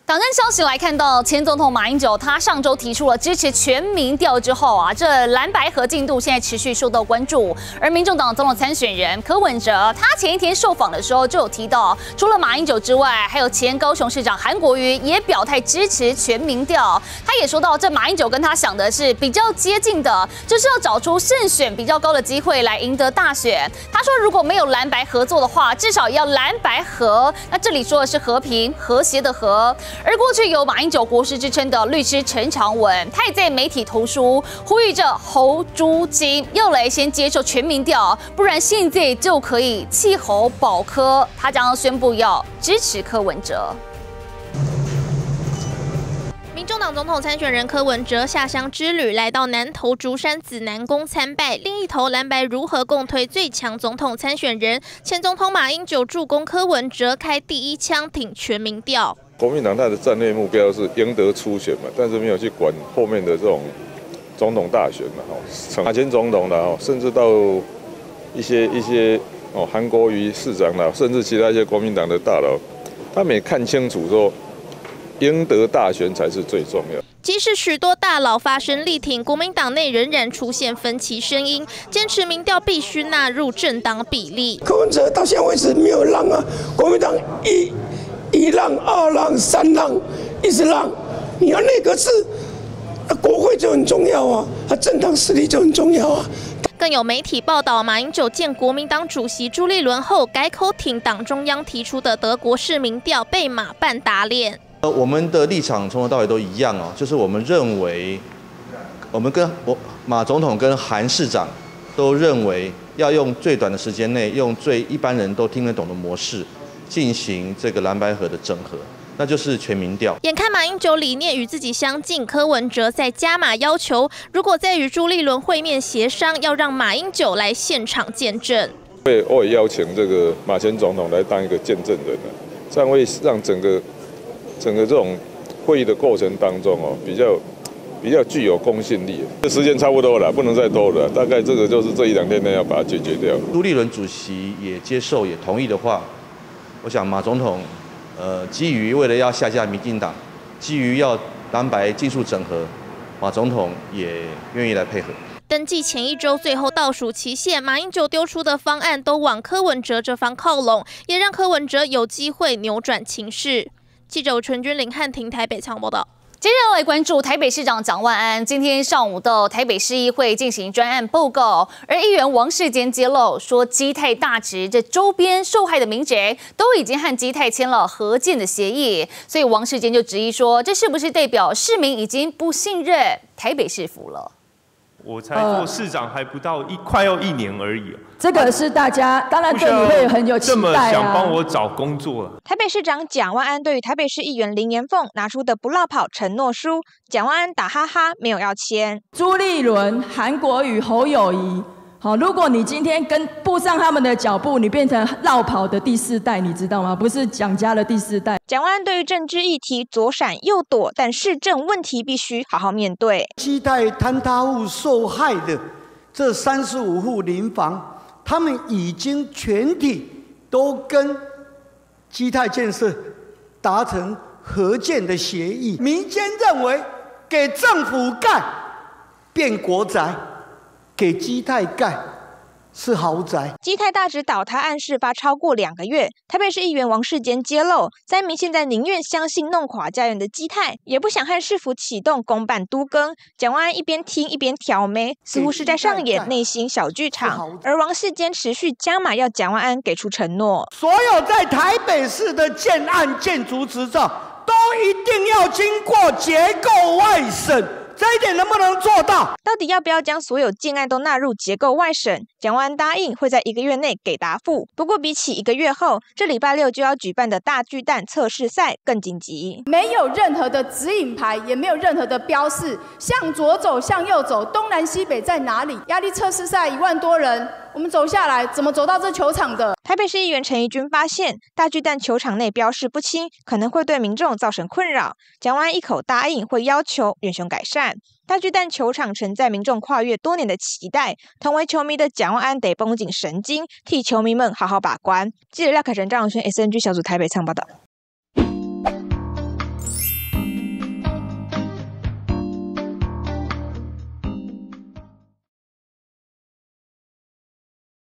党政消息来看到，前总统马英九他上周提出了支持全民调之后啊，这蓝白合进度现在持续受到关注。而民众党总统参选人柯文哲，他前一天受访的时候就有提到，除了马英九之外，还有前高雄市长韩国瑜也表态支持全民调。他也说到，这马英九跟他想的是比较接近的，就是要找出胜选比较高的机会来赢得大选。他说，如果没有蓝白合作的话，至少要蓝白合。那这里说的是和平和谐的和。而过去有马英九国师之称的律师陈长文，他也在媒体投书，呼吁着侯朱金要来先接受全民调，不然现在就可以弃侯保柯。他将宣布要支持柯文哲。 民众党总统参选人柯文哲下乡之旅，来到南投竹山紫南宫参拜。另一头，蓝白如何共推最强总统参选人？前总统马英九助攻柯文哲开第一枪，挺全民调。 国民党他的战略目标是赢得初选嘛，但是没有去管后面的这种总统大选嘛，马前总统啦，甚至到一些韩国瑜市长啦，甚至其他一些国民党的大佬，他们也看清楚说，赢得大选才是最重要。 即使许多大佬发声力挺，国民党内仍然出现分歧声音，坚持民调必须纳入政党比例。 柯文哲到现在为止没有让啊，国民党一让、二让、三让，一直让。你要内阁制，国会就很重要啊，政党实力就很重要啊。 更有媒体报道，马英九见国民党主席朱立伦后，改口挺党中央提出的德国式民调，被马办打脸。 我们的立场从头到尾都一样哦，就是我们认为，我们跟马总统跟韩市长都认为要用最短的时间内，用最一般人都听得懂的模式，进行这个蓝白合的整合，那就是全民调。 眼看马英九理念与自己相近，柯文哲在加码要求，如果再与朱立伦会面协商，要让马英九来现场见证。 我也邀请这个马前总统来当一个见证人的，这样会让整个这种会议的过程当中比较具有公信力。这时间差不多了，不能再拖了，大概这个就是这一两天内要把它解决掉。 朱立伦主席也接受也同意的话，我想马总统基于为了要下架民进党，基于要蓝白技术整合，马总统也愿意来配合。 登记前一周最后倒数期限，马英九丢出的方案都往柯文哲这方靠拢，也让柯文哲有机会扭转情势。记者陈君林汉庭台北采访报道。 接着要来关注台北市长蒋万安，今天上午到台北市议会进行专案报告，而议员王世坚揭露说，基泰大直这周边受害的民宅都已经和基泰签了合建的协议，所以王世坚就质疑说，这是不是代表市民已经不信任台北市府了？ 我才做市长还不到快要1年而已。 这个是大家当然对你会很有期待啊。这么想帮我找工作了。 台北市长蒋万安对于台北市议员林延凤拿出的不落跑承诺书，蒋万安打哈哈，没有要签。 朱立伦、韩国瑜、侯友宜，好，如果你今天步上他们的脚步，你变成绕跑的第4代，你知道吗？不是蒋家的第4代。 蒋万安对于政治议题左闪右躲，但市政问题必须好好面对。 基泰坍塌户受害的这35户邻房。他们已经全体都跟基泰建设达成合建的协议，民间认为给政府盖变国宅，给基泰盖是豪宅。 基泰大直倒塌案事发超过2个月，台北市议员王世坚揭露，灾民现在宁愿相信弄垮家园的基泰，也不想和市府启动公办都更。蒋万安一边听一边挑眉，似乎是在上演内心小剧场。而王世坚持续加码，要蒋万安给出承诺， 所有在台北市的建案建筑执照都一定要经过结构外审。这一点能不能做到？ 到底要不要将所有建案都纳入结构外审？蒋万安答应会在1个月内给答复。不过比起1个月后，这礼拜6就要举办的大巨蛋测试赛更紧急。 没有任何的指引牌，也没有任何的标示，向左走，向右走，东南西北在哪里？压力测试赛1万多人，我们走下来，怎么走到这球场的？ 台北市议员陈怡君发现，大巨蛋球场内标示不清，可能会对民众造成困扰。蒋万安一口答应会要求远雄改善。大巨蛋球场承载民众跨越多年的期待，同为球迷的蒋万安得绷紧神经，替球迷们好好把关。记者廖凯成、张永轩 SNG 小组台北采访报道。